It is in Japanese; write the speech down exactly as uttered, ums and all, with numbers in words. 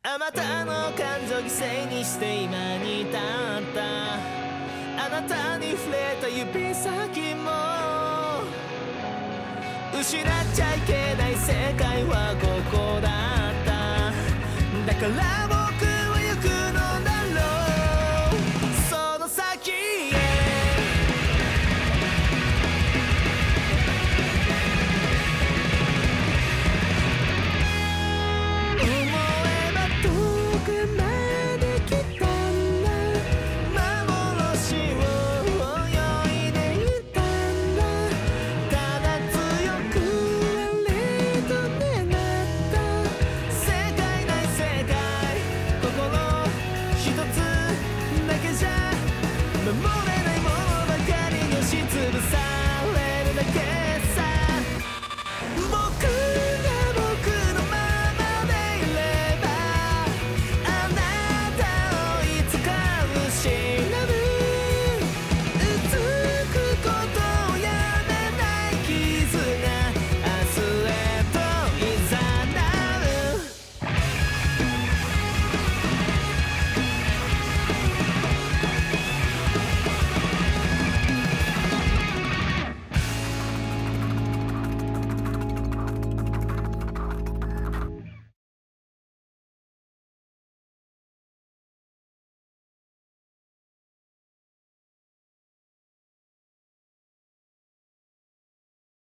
あまたの感情犠牲にして今に至った。あなたに触れた指先も失っちゃいけない世界はここだった。だからもう